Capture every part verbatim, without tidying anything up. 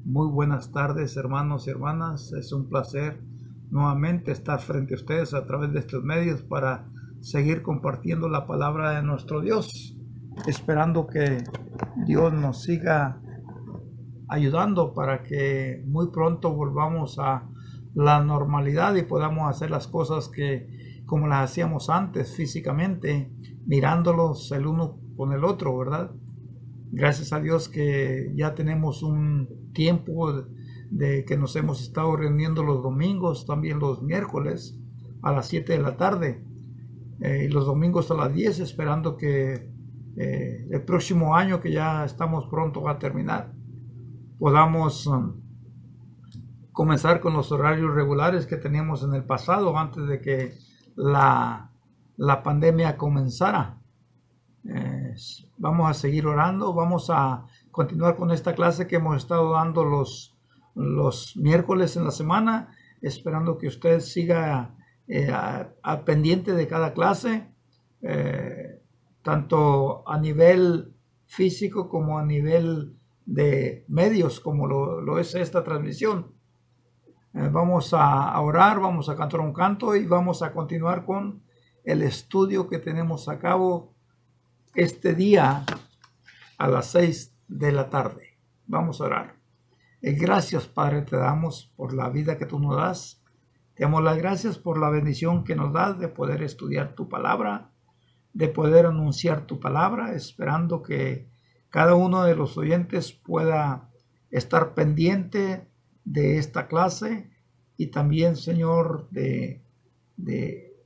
Muy buenas tardes, hermanos y hermanas. Es un placer nuevamente estar frente a ustedes a través de estos medios para seguir compartiendo la palabra de nuestro Dios, esperando que Dios nos siga ayudando para que muy pronto volvamos a la normalidad y podamos hacer las cosas que como las hacíamos antes físicamente, mirándolos el uno con el otro, ¿verdad? Gracias a Dios que ya tenemos un tiempo de que nos hemos estado reuniendo los domingos, también los miércoles a las siete de la tarde eh, y los domingos a las diez, esperando que eh, el próximo año, que ya estamos pronto a terminar, podamos um, comenzar con los horarios regulares que teníamos en el pasado antes de que la, la pandemia comenzara. Eh, vamos a seguir orando, vamos a continuar con esta clase que hemos estado dando los, los miércoles en la semana, esperando que usted siga eh, al pendiente de cada clase, eh, tanto a nivel físico como a nivel de medios, como lo, lo es esta transmisión. Eh, vamos a, a orar, vamos a cantar un canto y vamos a continuar con el estudio que tenemos a cabo este día a las seis de la tarde. Vamos a orar. Y gracias, Padre, te damos por la vida que tú nos das. Te damos las gracias por la bendición que nos das de poder estudiar tu palabra, de poder anunciar tu palabra, esperando que cada uno de los oyentes pueda estar pendiente de esta clase y también, Señor, de, de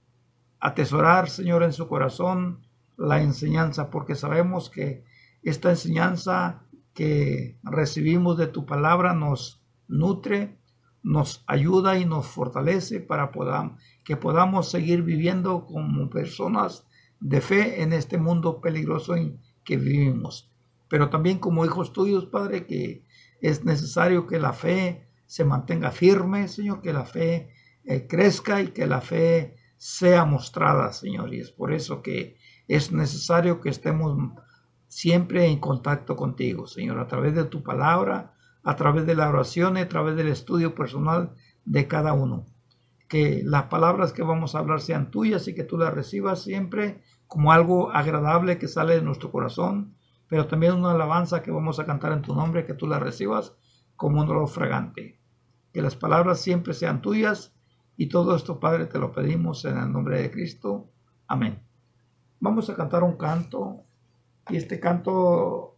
atesorar, Señor, en su corazón la enseñanza, porque sabemos que esta enseñanza que recibimos de tu palabra nos nutre, nos ayuda y nos fortalece para podam, que podamos seguir viviendo como personas de fe en este mundo peligroso en que vivimos. Pero también como hijos tuyos, Padre, que es necesario que la fe se mantenga firme, Señor, que la fe eh, crezca y que la fe sea mostrada, Señor. Y es por eso que es necesario que estemos siempre en contacto contigo, Señor, a través de tu palabra, a través de la oración y a través del estudio personal de cada uno. Que las palabras que vamos a hablar sean tuyas y que tú las recibas siempre como algo agradable que sale de nuestro corazón, pero también una alabanza que vamos a cantar en tu nombre, que tú la recibas como un olor fragante. Que las palabras siempre sean tuyas y todo esto, Padre, te lo pedimos en el nombre de Cristo. Amén. Vamos a cantar un canto y este canto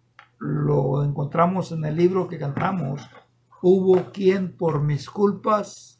lo encontramos en el libro que cantamos, Hubo quien por mis culpas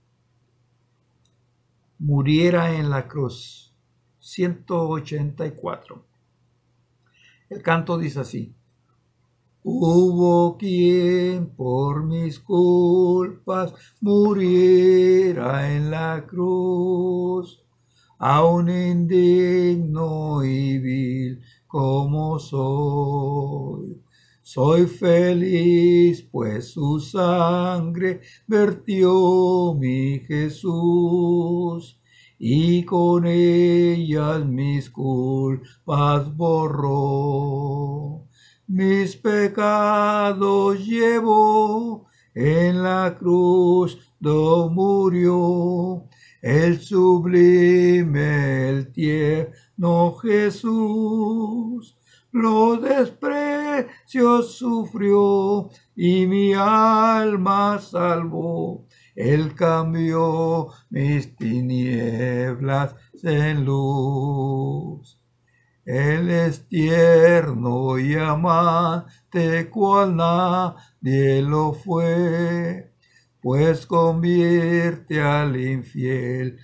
muriera en la cruz, ciento ochenta y cuatro. El canto dice así: Hubo quien por mis culpas muriera en la cruz, aun indigno y vil como soy. Soy feliz, pues su sangre vertió mi Jesús, y con ellas mis culpas borró. Mis pecados llevó en la cruz do murió, el sublime, el tierno Jesús. Los desprecios sufrió y mi alma salvó. Él cambió mis tinieblas en luz. Él es tierno y amante, cual nadie lo fue, pues convierte al infiel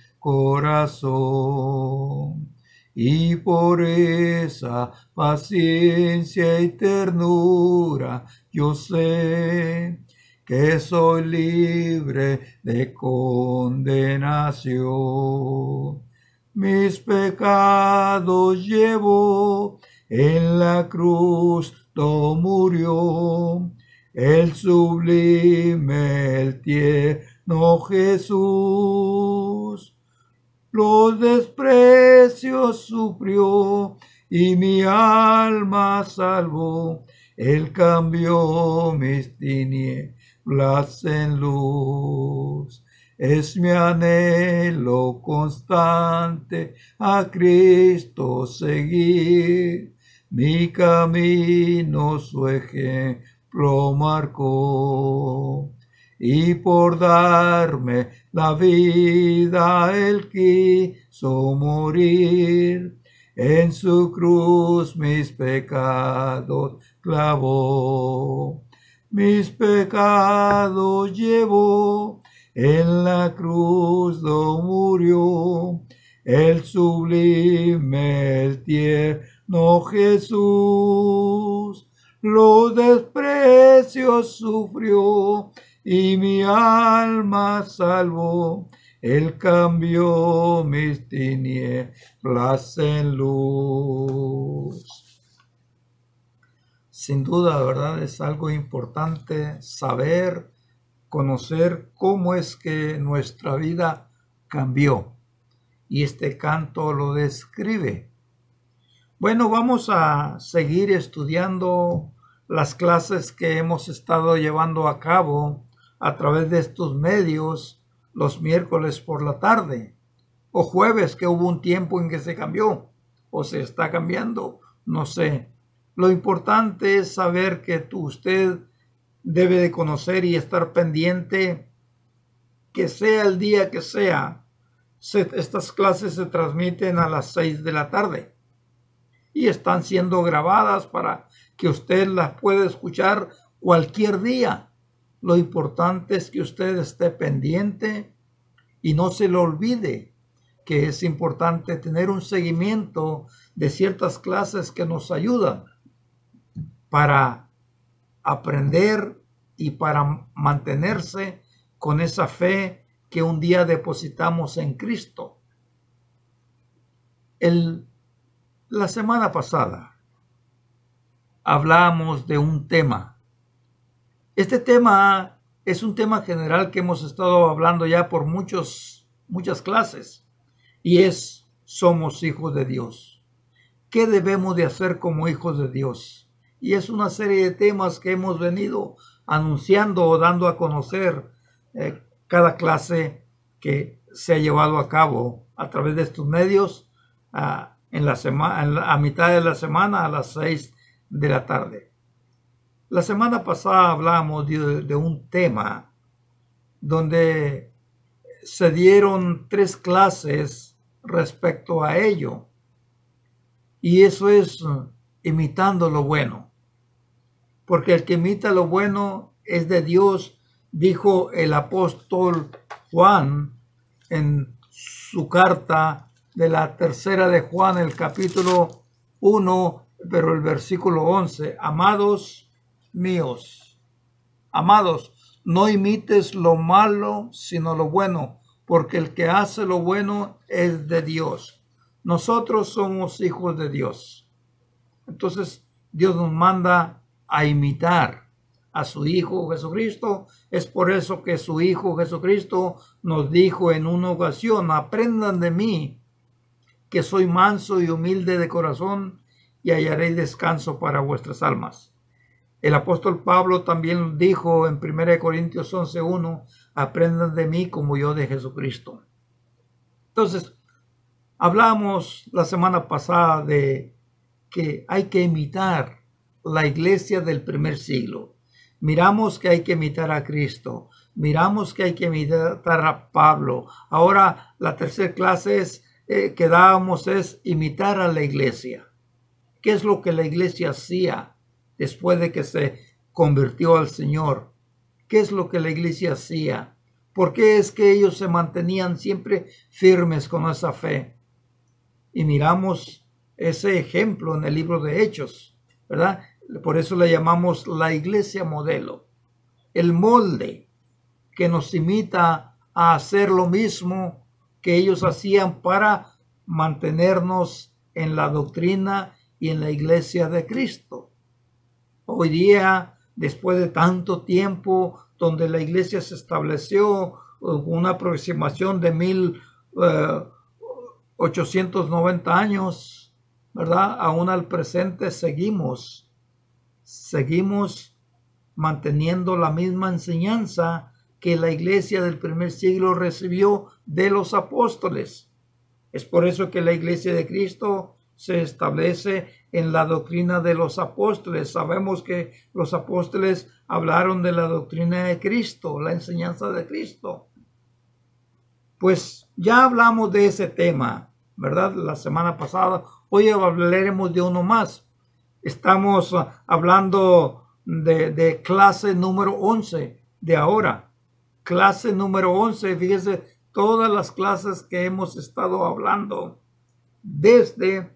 corazón. Y por esa paciencia y ternura yo sé que soy libre de condenación. Mis pecados llevó en la cruz do murió, el sublime, el tierno Jesús. Los desprecios sufrió y mi alma salvó. Él cambió mis tinieblas en luz. Es mi anhelo constante a Cristo seguir. Mi camino su ejemplo marcó. Y por darme la vida Él quiso morir. En su cruz mis pecados clavó. Mis pecados llevó. En la cruz do murió. El sublime, el tierno Jesús. Los desprecios sufrió y mi alma salvó. Él cambió mis tinieblas en luz. Sin duda, ¿verdad? Es algo importante saber, conocer cómo es que nuestra vida cambió. Y este canto lo describe. Bueno, vamos a seguir estudiando las clases que hemos estado llevando a cabo a través de estos medios los miércoles por la tarde o jueves, que hubo un tiempo en que se cambió o se está cambiando, no sé. Lo importante es saber que tú, usted debe de conocer y estar pendiente, que sea el día que sea. Se, estas clases se transmiten a las seis de la tarde y están siendo grabadas para que usted las pueda escuchar cualquier día. Lo importante es que usted esté pendiente y no se le olvide que es importante tener un seguimiento de ciertas clases que nos ayudan para aprender y para mantenerse con esa fe que un día depositamos en Cristo. El, la semana pasada hablamos de un tema. Este tema es un tema general que hemos estado hablando ya por muchos, muchas clases, y es: somos hijos de Dios. ¿Qué debemos de hacer como hijos de Dios? Y es una serie de temas que hemos venido anunciando o dando a conocer eh, cada clase que se ha llevado a cabo a través de estos medios uh, en la semana, en la, a mitad de la semana a las seis de la tarde. La semana pasada hablamos de, de un tema donde se dieron tres clases respecto a ello, y eso es uh, imitando lo bueno, porque el que imita lo bueno es de Dios, dijo el apóstol Juan en su carta de la tercera de Juan, el capítulo uno, pero el versículo once: amados míos, amados, no imites lo malo, sino lo bueno, porque el que hace lo bueno es de Dios. Nosotros somos hijos de Dios. Entonces Dios nos manda a imitar a su Hijo Jesucristo. Es por eso que su Hijo Jesucristo nos dijo en una ocasión: aprendan de mí, que soy manso y humilde de corazón, y hallaréis descanso para vuestras almas. El apóstol Pablo también dijo en primera de Corintios once uno: aprendan de mí como yo de Jesucristo. Entonces, hablamos la semana pasada de que hay que imitar la iglesia del primer siglo. Miramos que hay que imitar a Cristo. Miramos que hay que imitar a Pablo. Ahora la tercera clase es, eh, que dábamos es imitar a la iglesia. ¿Qué es lo que la iglesia hacía después de que se convirtió al Señor? ¿Qué es lo que la iglesia hacía? ¿Por qué es que ellos se mantenían siempre firmes con esa fe? Y miramos ese ejemplo en el libro de Hechos, ¿verdad? Por eso le llamamos la iglesia modelo. El molde que nos imita a hacer lo mismo que ellos hacían para mantenernos en la doctrina y en la iglesia de Cristo. Hoy día, después de tanto tiempo, donde la iglesia se estableció, una aproximación de mil ochocientos noventa años, ¿verdad? Aún al presente seguimos, seguimos manteniendo la misma enseñanza que la iglesia del primer siglo recibió de los apóstoles. Es por eso que la iglesia de Cristo se establece en la doctrina de los apóstoles. Sabemos que los apóstoles hablaron de la doctrina de Cristo, la enseñanza de Cristo. Pues ya hablamos de ese tema, ¿verdad? La semana pasada. Hoy hablaremos de uno más. Estamos hablando de, de clase número once de ahora. Clase número once, fíjese, todas las clases que hemos estado hablando desde,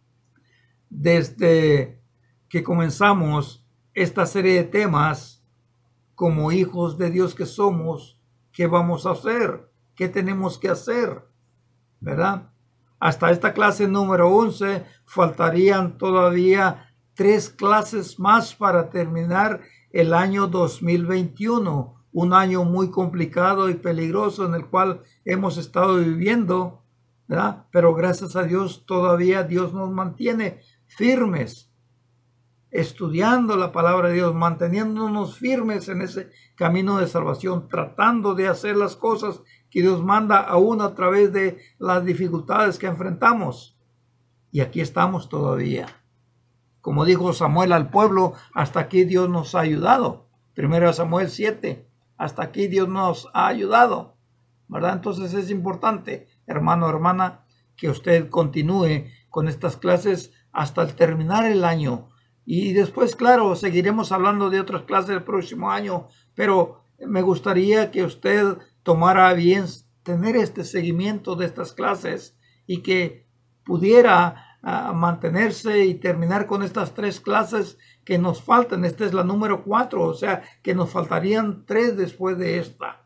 desde que comenzamos esta serie de temas, como hijos de Dios que somos, ¿qué vamos a hacer? ¿Qué tenemos que hacer? ¿Verdad? Hasta esta clase número once faltarían todavía tres clases más para terminar el año dos mil veintiuno. Un año muy complicado y peligroso en el cual hemos estado viviendo, ¿verdad? Pero gracias a Dios todavía Dios nos mantiene firmes, estudiando la palabra de Dios, manteniéndonos firmes en ese camino de salvación, tratando de hacer las cosas que Dios manda aún a través de las dificultades que enfrentamos. Y aquí estamos todavía. Como dijo Samuel al pueblo, hasta aquí Dios nos ha ayudado. Primero Samuel siete. Hasta aquí Dios nos ha ayudado, ¿verdad? Entonces es importante, hermano, hermana, que usted continúe con estas clases hasta el terminar el año. Y después, claro, seguiremos hablando de otras clases el próximo año, pero me gustaría que usted tomara bien tener este seguimiento de estas clases y que pudiera uh, mantenerse y terminar con estas tres clases que nos faltan. Esta es la número cuatro, o sea que nos faltarían tres después de esta.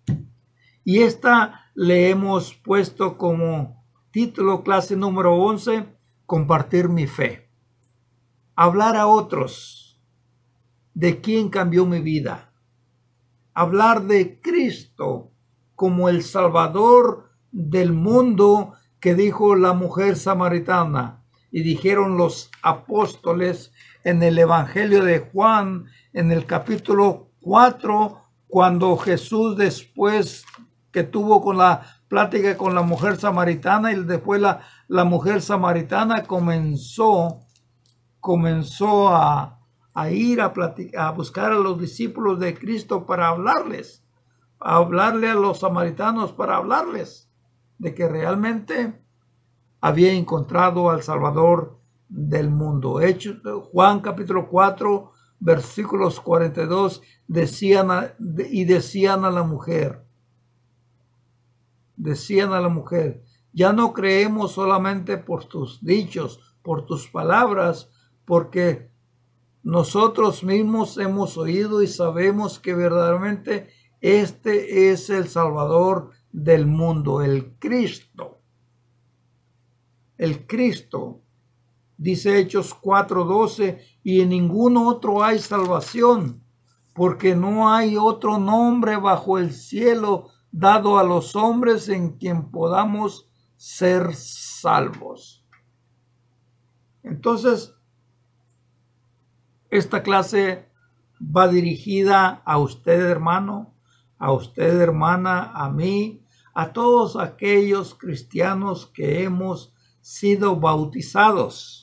Y esta le hemos puesto como título, clase número once, compartir mi fe. Hablar a otros de quién cambió mi vida. Hablar de Cristo como el Salvador del mundo que dijo la mujer samaritana y dijeron los apóstoles en el Evangelio de Juan, en el capítulo cuatro, cuando Jesús, después que tuvo con la plática con la mujer samaritana, y después la, la mujer samaritana comenzó, comenzó a, a ir a, platicar, a buscar a los discípulos de Cristo para hablarles, a hablarle a los samaritanos para hablarles de que realmente había encontrado al Salvador del mundo. Hechos, Juan capítulo cuatro, versículos cuarenta y dos, decían a, y decían a la mujer, decían a la mujer, ya no creemos solamente por tus dichos, por tus palabras, porque nosotros mismos hemos oído y sabemos que verdaderamente este es el Salvador del mundo, el Cristo. El Cristo. Dice Hechos cuatro doce, y en ningún otro hay salvación, porque no hay otro nombre bajo el cielo dado a los hombres en quien podamos ser salvos. Entonces, esta clase va dirigida a usted, hermano, a usted, hermana, a mí, a todos aquellos cristianos que hemos sido bautizados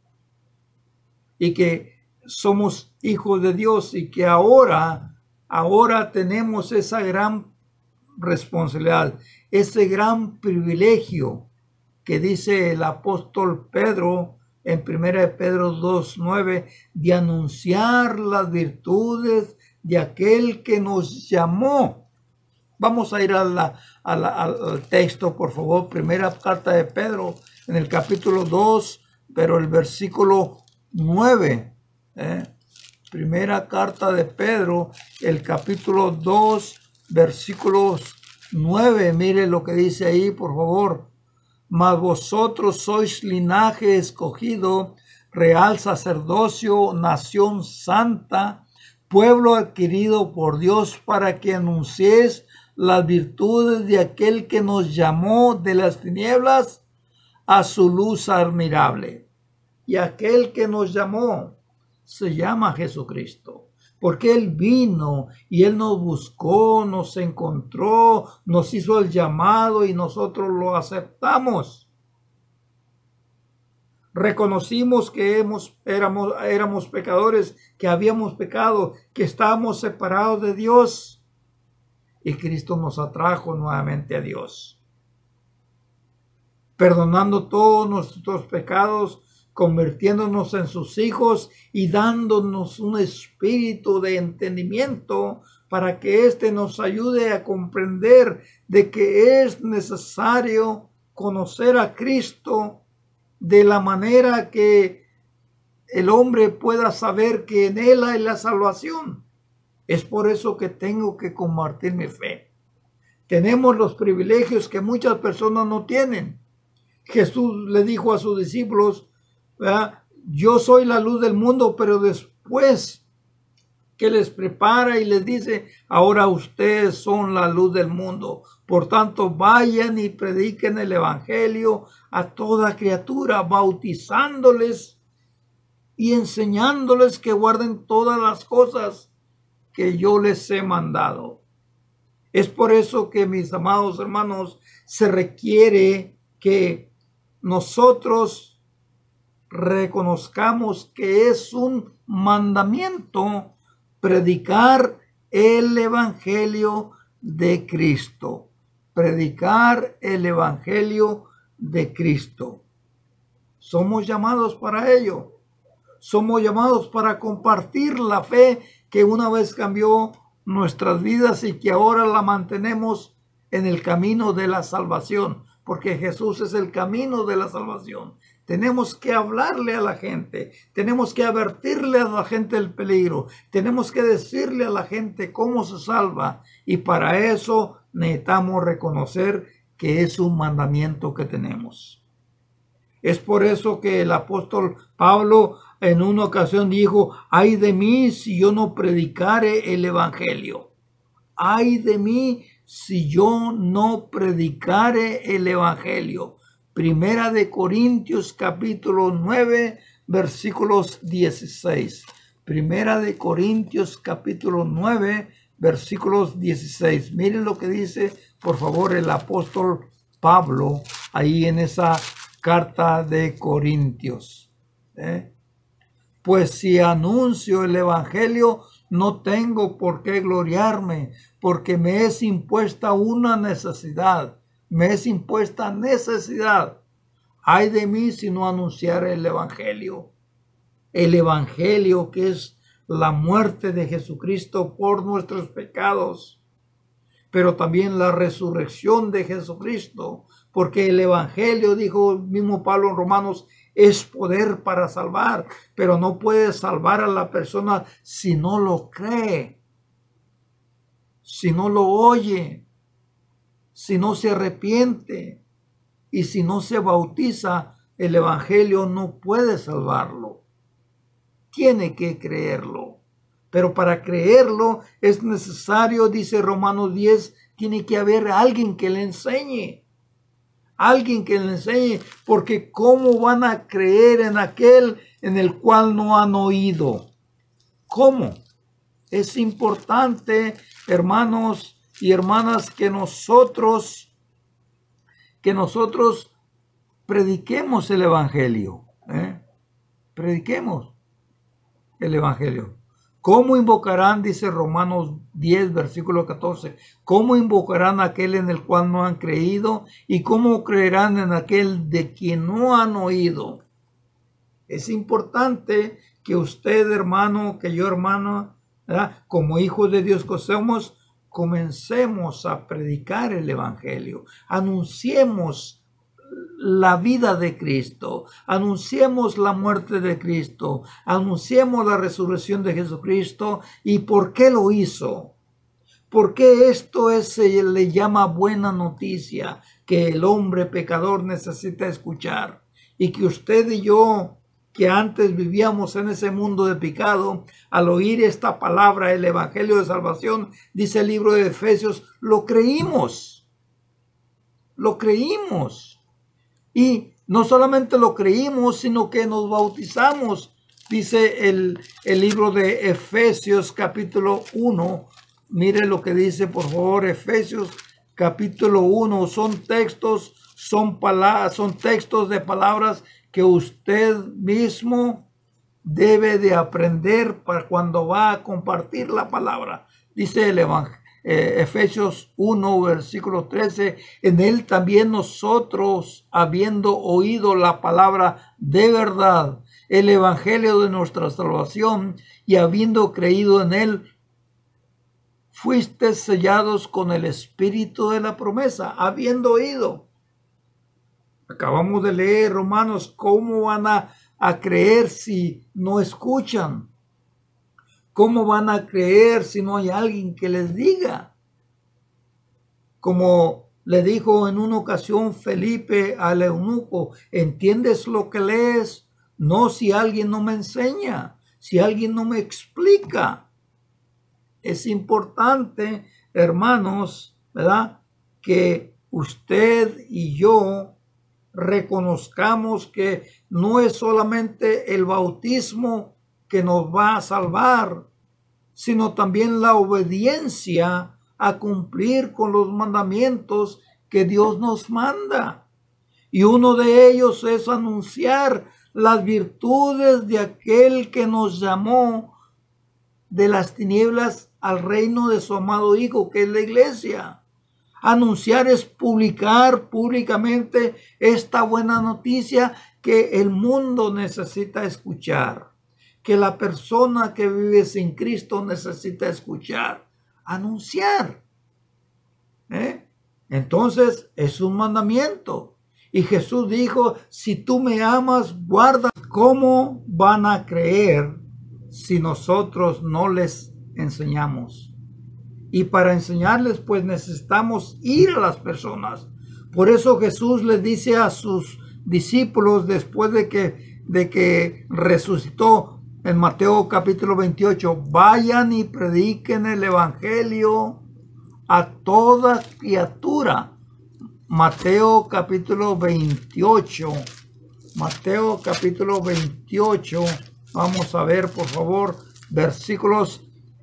y que somos hijos de Dios y que ahora, ahora tenemos esa gran responsabilidad, ese gran privilegio que dice el apóstol Pedro en primera de Pedro dos nueve, de anunciar las virtudes de aquel que nos llamó. Vamos a ir a la, a la, al texto, por favor. Primera carta de Pedro, en el capítulo dos, pero el versículo nueve. ¿eh? Primera carta de Pedro, el capítulo dos, versículos nueve. Mire lo que dice ahí, por favor. Mas vosotros sois linaje escogido, real sacerdocio, nación santa, pueblo adquirido por Dios, para que anunciéis las virtudes de aquel que nos llamó de las tinieblas a su luz admirable. Y aquel que nos llamó, se llama Jesucristo. Porque Él vino y Él nos buscó, nos encontró, nos hizo el llamado y nosotros lo aceptamos. Reconocimos que hemos, éramos, éramos pecadores, que habíamos pecado, que estábamos separados de Dios. Y Cristo nos atrajo nuevamente a Dios, perdonando todos nuestros pecados, convirtiéndonos en sus hijos y dándonos un espíritu de entendimiento para que éste nos ayude a comprender de que es necesario conocer a Cristo de la manera que el hombre pueda saber que en Él hay la salvación. Es por eso que tengo que compartir mi fe. Tenemos los privilegios que muchas personas no tienen. Jesús le dijo a sus discípulos, ¿verdad? Yo soy la luz del mundo, pero después que les prepara y les dice, ahora ustedes son la luz del mundo. Por tanto, vayan y prediquen el evangelio a toda criatura, bautizándoles y enseñándoles que guarden todas las cosas que yo les he mandado. Es por eso que, mis amados hermanos, se requiere que nosotros reconozcamos que es un mandamiento predicar el evangelio de Cristo. Predicar el evangelio de Cristo. Somos llamados para ello. Somos llamados para compartir la fe que una vez cambió nuestras vidas y que ahora la mantenemos en el camino de la salvación, porque Jesús es el camino de la salvación. Tenemos que hablarle a la gente, tenemos que advertirle a la gente el peligro, tenemos que decirle a la gente cómo se salva, y para eso necesitamos reconocer que es un mandamiento que tenemos. Es por eso que el apóstol Pablo en una ocasión dijo, ay de mí si yo no predicare el evangelio. Ay de mí si yo no predicare el evangelio. Primera de Corintios capítulo nueve versículos dieciséis. Primera de Corintios capítulo nueve versículos dieciséis. Miren lo que dice por favor el apóstol Pablo ahí en esa carta de Corintios. ¿Eh? Pues si anuncio el evangelio, no tengo por qué gloriarme, porque me es impuesta una necesidad. Me es impuesta necesidad. Ay de mí si no anunciar el evangelio. El evangelio que es la muerte de Jesucristo por nuestros pecados, pero también la resurrección de Jesucristo, porque el evangelio, dijo el mismo Pablo en Romanos, es poder para salvar, pero no puede salvar a la persona si no lo cree, si no lo oye, si no se arrepiente y si no se bautiza. El evangelio no puede salvarlo. Tiene que creerlo. Pero para creerlo es necesario, dice Romanos diez, tiene que haber alguien que le enseñe. Alguien que le enseñe, porque ¿cómo van a creer en aquel en el cual no han oído? ¿Cómo? Es importante, hermanos y hermanas, que nosotros, que nosotros prediquemos el evangelio. ¿eh? Prediquemos el evangelio. ¿Cómo invocarán, dice Romanos diez, versículo catorce, cómo invocarán a aquel en el cual no han creído? ¿Y cómo creerán en aquel de quien no han oído? Es importante que usted, hermano, que yo, hermano, ¿verdad? Como hijos de Dios que somos, comencemos a predicar el evangelio. Anunciemos la vida de Cristo, anunciemos la muerte de Cristo, anunciemos la resurrección de Jesucristo. ¿Y por qué lo hizo? Porque esto es, se le llama buena noticia que el hombre pecador necesita escuchar, y que usted y yo, que antes vivíamos en ese mundo de pecado, al oír esta palabra, el evangelio de salvación, dice el libro de Efesios, lo creímos, lo creímos. Y no solamente lo creímos, sino que nos bautizamos Dice el, el libro de Efesios capítulo uno. Mire lo que dice, por favor, Efesios capítulo uno. Son textos, son palabras, son textos de palabras que usted mismo debe de aprender para cuando va a compartir la palabra. Dice el Evangelio. Eh, Efesios uno, versículo trece, en él también nosotros, habiendo oído la palabra de verdad, el evangelio de nuestra salvación, y habiendo creído en él, fuiste sellados con el espíritu de la promesa, habiendo oído. Acabamos de leer, Romanos, ¿cómo van a, a creer si no escuchan? ¿Cómo van a creer si no hay alguien que les diga? Como le dijo en una ocasión Felipe al eunuco, ¿entiendes lo que lees? No, si alguien no me enseña, si alguien no me explica. Es importante, hermanos, ¿verdad?, que usted y yo reconozcamos que no es solamente el bautismo que nos va a salvar, sino también la obediencia a cumplir con los mandamientos que Dios nos manda. Y uno de ellos es anunciar las virtudes de aquel que nos llamó de las tinieblas al reino de su amado Hijo, que es la iglesia. Anunciar es publicar públicamente esta buena noticia que el mundo necesita escuchar, que la persona que vive sin Cristo necesita escuchar, anunciar. ¿Eh? Entonces es un mandamiento. Y Jesús dijo, si tú me amas, guarda. ¿Cómo van a creer si nosotros no les enseñamos? Y para enseñarles, pues necesitamos ir a las personas. Por eso Jesús les dice a sus discípulos, después de que, de que resucitó, en Mateo capítulo veintiocho, vayan y prediquen el evangelio a toda criatura. Mateo capítulo veintiocho. Mateo capítulo veintiocho. Vamos a ver, por favor, versículos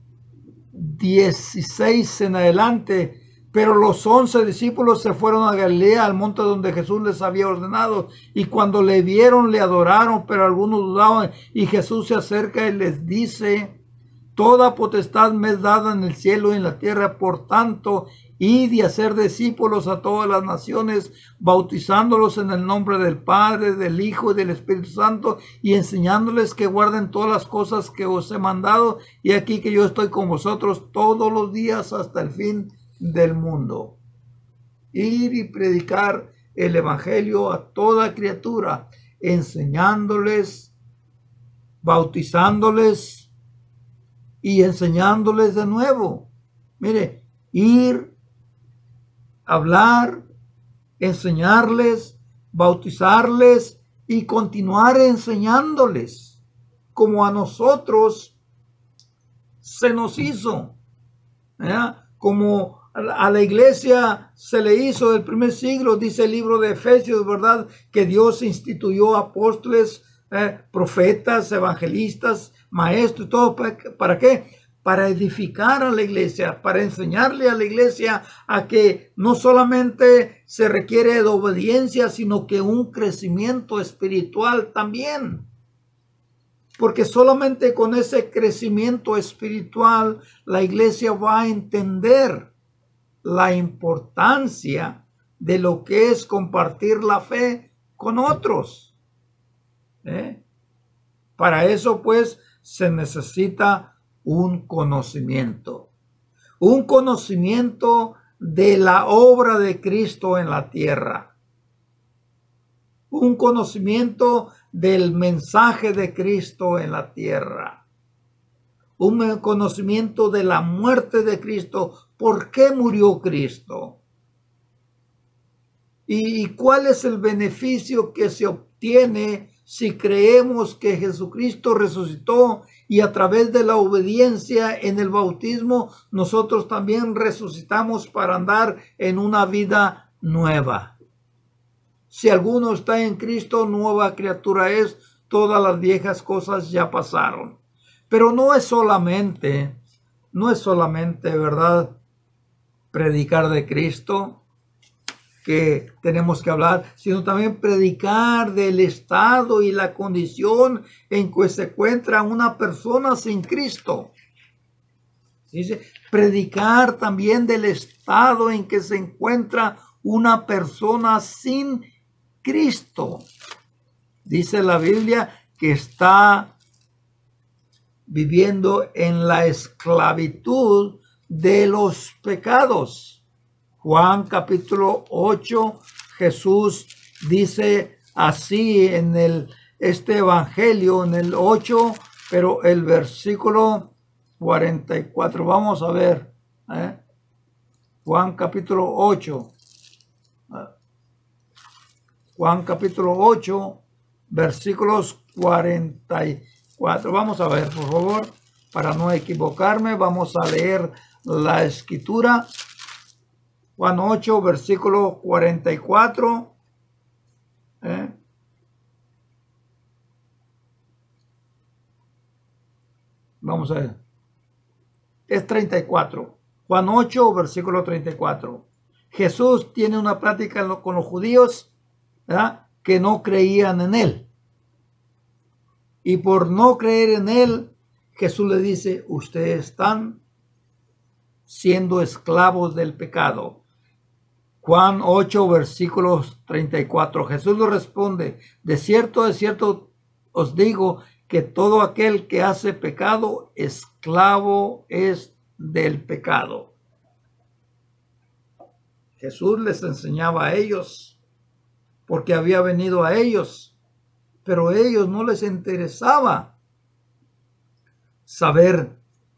dieciséis en adelante. Pero los once discípulos se fueron a Galilea, al monte donde Jesús les había ordenado. Y cuando le vieron, le adoraron, pero algunos dudaban. Y Jesús se acerca y les dice, toda potestad me es dada en el cielo y en la tierra. Por tanto, id y hacer discípulos a todas las naciones, bautizándolos en el nombre del Padre, del Hijo y del Espíritu Santo, y enseñándoles que guarden todas las cosas que os he mandado. Y aquí que yo estoy con vosotros todos los días hasta el fin del mundo. Ir y predicar el evangelio a toda criatura, enseñándoles, bautizándoles y enseñándoles de nuevo. Mire, ir, hablar, enseñarles, bautizarles y continuar enseñándoles, como a nosotros se nos hizo, ¿verdad? Como a la iglesia se le hizo del primer siglo, dice el libro de Efesios, ¿verdad?, que Dios instituyó apóstoles, eh, profetas, evangelistas, maestros, y todo. ¿Para, ¿Para qué? Para edificar a la iglesia, para enseñarle a la iglesia a que no solamente se requiere de obediencia, sino que un crecimiento espiritual también. Porque solamente con ese crecimiento espiritual la iglesia va a entender la importancia de lo que es compartir la fe con otros. ¿Eh? Para eso, pues, se necesita un conocimiento. Un conocimiento de la obra de Cristo en la tierra. Un conocimiento del mensaje de Cristo en la tierra. Un conocimiento de la muerte de Cristo. ¿Por qué murió Cristo? ¿Y cuál es el beneficio que se obtiene si creemos que Jesucristo resucitó y a través de la obediencia en el bautismo nosotros también resucitamos para andar en una vida nueva? Si alguno está en Cristo, nueva criatura es, todas las viejas cosas ya pasaron. Pero no es solamente, no es solamente, ¿verdad?, predicar de Cristo que tenemos que hablar, sino también predicar del estado y la condición en que se encuentra una persona sin Cristo. Dice, predicar también del estado en que se encuentra una persona sin Cristo. Dice la Biblia que está viviendo en la esclavitud de los pecados. Juan capítulo ocho, Jesús dice así en el, este evangelio, en el ocho, pero el versículo cuarenta y cuatro, vamos a ver, ¿eh? Juan capítulo ocho, Juan capítulo ocho, versículos cuarenta y cuatro, vamos a ver, por favor, para no equivocarme, vamos a leer la escritura. Juan ocho, versículo cuarenta y cuatro. ¿Eh? Vamos a ver. Es treinta y cuatro. Juan ocho, versículo treinta y cuatro. Jesús tiene una plática con los judíos, ¿verdad?, que no creían en él. Y por no creer en él, Jesús le dice, ustedes están siendo esclavos del pecado. Juan ocho, versículos treinta y cuatro. Jesús le responde, de cierto, de cierto os digo que todo aquel que hace pecado, esclavo es del pecado. Jesús les enseñaba a ellos porque había venido a ellos, pero a ellos no les interesaba saber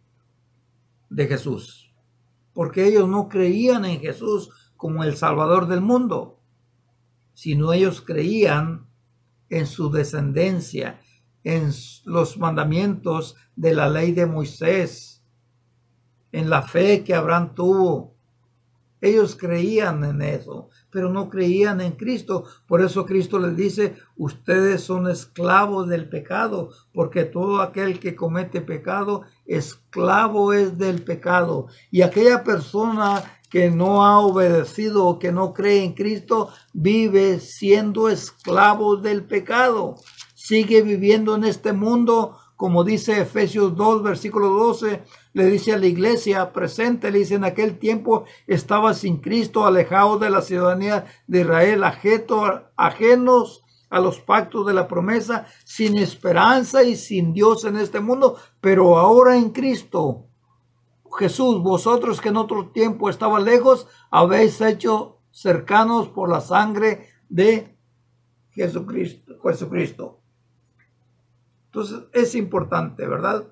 de Jesús, porque ellos no creían en Jesús como el Salvador del mundo, sino ellos creían en su descendencia, en los mandamientos de la ley de Moisés, en la fe que Abraham tuvo. Ellos creían en eso, pero no creían en Cristo. Por eso Cristo les dice, ustedes son esclavos del pecado, porque todo aquel que comete pecado, esclavo es del pecado. Y aquella persona que no ha obedecido o que no cree en Cristo, vive siendo esclavo del pecado. Sigue viviendo en este mundo, como dice Efesios dos, versículo doce, le dice a la iglesia presente, le dice, en aquel tiempo estaba sin Cristo, alejado de la ciudadanía de Israel, ajeno, ajenos a los pactos de la promesa, sin esperanza y sin Dios en este mundo, pero ahora en Cristo Jesús, vosotros que en otro tiempo estaban lejos, habéis hecho cercanos por la sangre de Jesucristo. Jesucristo. Entonces es importante, ¿verdad?,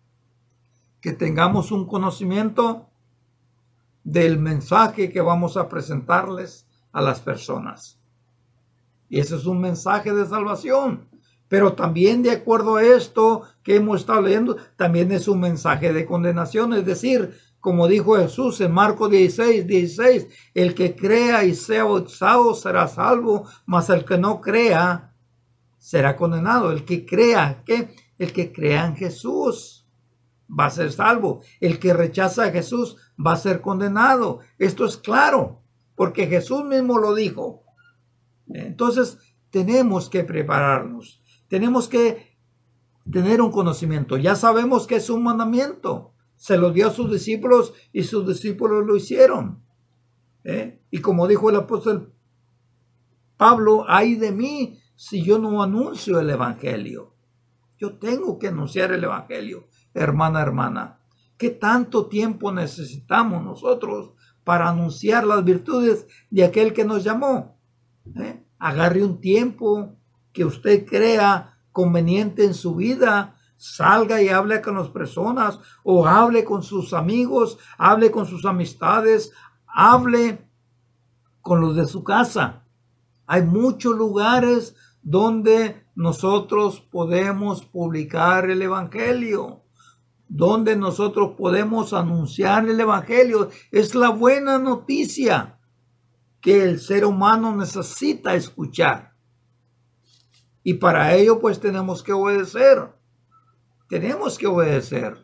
que tengamos un conocimiento del mensaje que vamos a presentarles a las personas. Y ese es un mensaje de salvación. Pero también, de acuerdo a esto que hemos estado leyendo, también es un mensaje de condenación. Es decir, como dijo Jesús en Marcos dieciséis, dieciséis, el que crea y sea bautizado será salvo, mas el que no crea será condenado. El que crea, ¿qué? El que crea en Jesús va a ser salvo. El que rechaza a Jesús va a ser condenado. Esto es claro, porque Jesús mismo lo dijo. Entonces, tenemos que prepararnos. Tenemos que tener un conocimiento. Ya sabemos que es un mandamiento. Se lo dio a sus discípulos y sus discípulos lo hicieron. ¿Eh? Y como dijo el apóstol Pablo, ay de mí si yo no anuncio el evangelio. Yo tengo que anunciar el evangelio, hermana, hermana. ¿Qué tanto tiempo necesitamos nosotros para anunciar las virtudes de aquel que nos llamó? ¿Eh? Agarre un tiempo que usted crea conveniente en su vida, salga y hable con las personas, o hable con sus amigos, hable con sus amistades, hable con los de su casa. Hay muchos lugares donde nosotros podemos publicar el evangelio, donde nosotros podemos anunciar el evangelio. Es la buena noticia que el ser humano necesita escuchar. Y para ello pues tenemos que obedecer. Tenemos que obedecer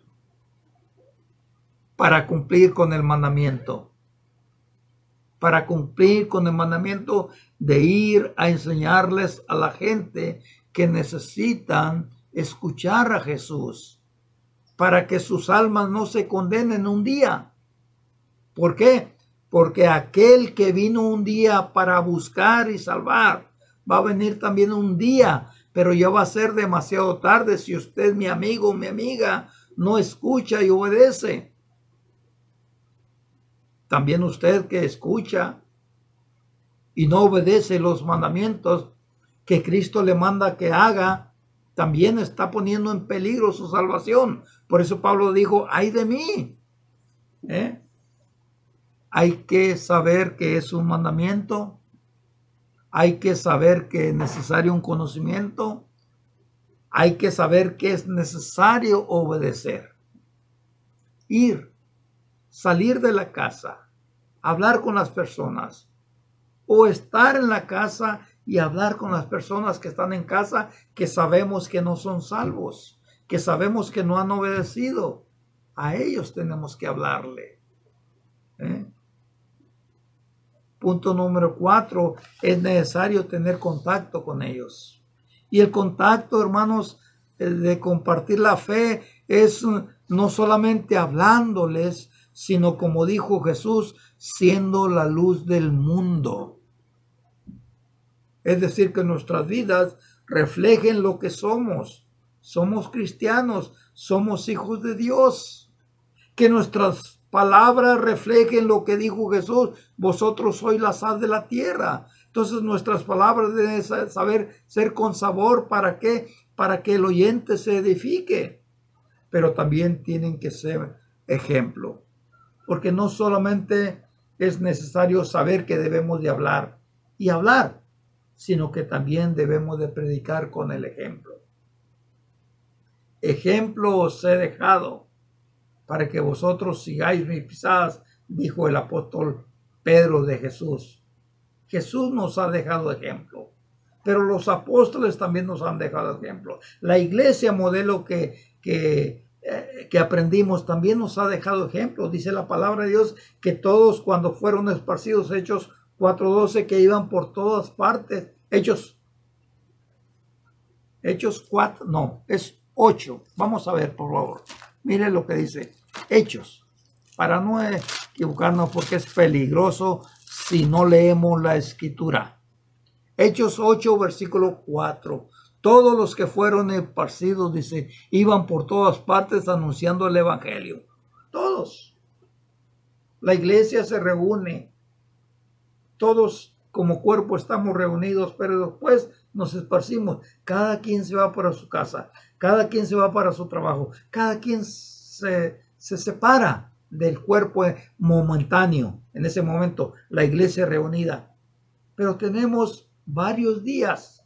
para cumplir con el mandamiento. Para cumplir con el mandamiento de ir a enseñarles a la gente que necesitan escuchar a Jesús, para que sus almas no se condenen un día. ¿Por qué? Porque aquel que vino un día para buscar y salvar, va a venir también un día, pero ya va a ser demasiado tarde si usted, mi amigo, mi amiga, no escucha y obedece. También usted que escucha y no obedece los mandamientos que Cristo le manda que haga, también está poniendo en peligro su salvación. Por eso Pablo dijo, ay de mí. ¿Eh? Hay que saber que es un mandamiento. Hay que saber que es necesario un conocimiento. Hay que saber que es necesario obedecer. Ir, salir de la casa, hablar con las personas, o estar en la casa y hablar con las personas que están en casa, que sabemos que no son salvos, que sabemos que no han obedecido. A ellos tenemos que hablarle. ¿Eh? Punto número cuatro, es necesario tener contacto con ellos. Y el contacto, hermanos, de compartir la fe es no solamente hablándoles, sino como dijo Jesús, siendo la luz del mundo. Es decir, que nuestras vidas reflejen lo que somos. Somos cristianos, somos hijos de Dios. Que nuestras palabras reflejen lo que dijo Jesús, vosotros sois la sal de la tierra. Entonces nuestras palabras deben saber ser con sabor. ¿Para qué? Para que el oyente se edifique. Pero también tienen que ser ejemplo. Porque no solamente es necesario saber que debemos de hablar y hablar, sino que también debemos de predicar con el ejemplo. Ejemplo os he dejado para que vosotros sigáis mis pisadas, dijo el apóstol Pedro de Jesús. Jesús nos ha dejado ejemplo, pero los apóstoles también nos han dejado ejemplo. La iglesia modelo que, que, eh, que aprendimos también nos ha dejado ejemplo. Dice la palabra de Dios que todos cuando fueron esparcidos, Hechos cuatro doce, que iban por todas partes. Hechos, Hechos cuatro, no, es ocho. Vamos a ver, por favor. Miren lo que dice Hechos, para no equivocarnos porque es peligroso si no leemos la escritura. Hechos ocho, versículo cuatro. Todos los que fueron esparcidos, dice, iban por todas partes anunciando el evangelio. Todos. La iglesia se reúne. Todos como cuerpo estamos reunidos, pero después nos esparcimos. Cada quien se va para su casa. Cada quien se va para su trabajo. Cada quien se, se separa del cuerpo momentáneo. En ese momento, la iglesia reunida. Pero tenemos varios días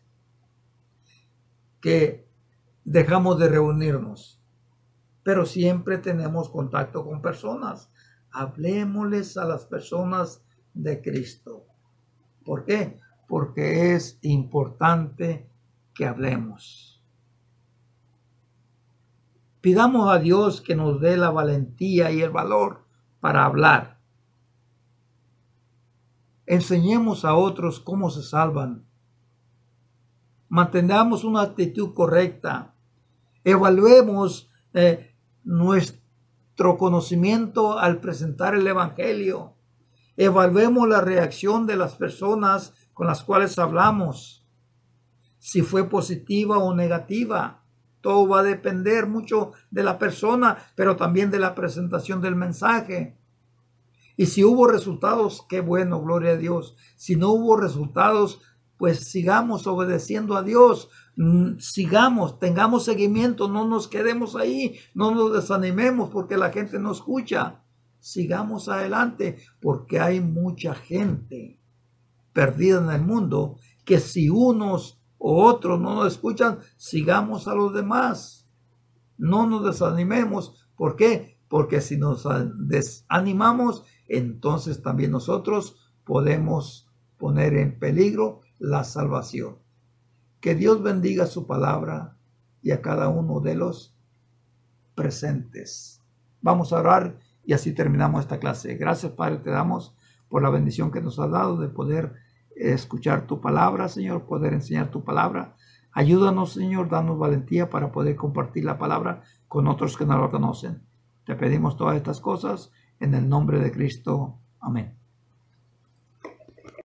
que dejamos de reunirnos. Pero siempre tenemos contacto con personas. Hablémosles a las personas de Cristo. ¿Por qué? Porque es importante que hablemos. Pidamos a Dios que nos dé la valentía y el valor para hablar. Enseñemos a otros cómo se salvan. Mantengamos una actitud correcta. Evaluemos eh, nuestro conocimiento al presentar el evangelio. Evaluemos la reacción de las personas con las cuales hablamos. Si fue positiva o negativa. Todo va a depender mucho de la persona, pero también de la presentación del mensaje. Y si hubo resultados, qué bueno, gloria a Dios. Si no hubo resultados, pues sigamos obedeciendo a Dios. Sigamos, tengamos seguimiento, no nos quedemos ahí, no nos desanimemos porque la gente no escucha. Sigamos adelante porque hay mucha gente perdida en el mundo que si unos o otros no nos escuchan, sigamos a los demás. No nos desanimemos. ¿Por qué? Porque si nos desanimamos, entonces también nosotros podemos poner en peligro la salvación. Que Dios bendiga su palabra y a cada uno de los presentes. Vamos a orar y así terminamos esta clase. Gracias, Padre, te damos por la bendición que nos has dado de poder escuchar tu palabra, Señor, poder enseñar tu palabra. Ayúdanos, Señor, danos valentía para poder compartir la palabra con otros que no lo conocen. Te pedimos todas estas cosas en el nombre de Cristo. Amén.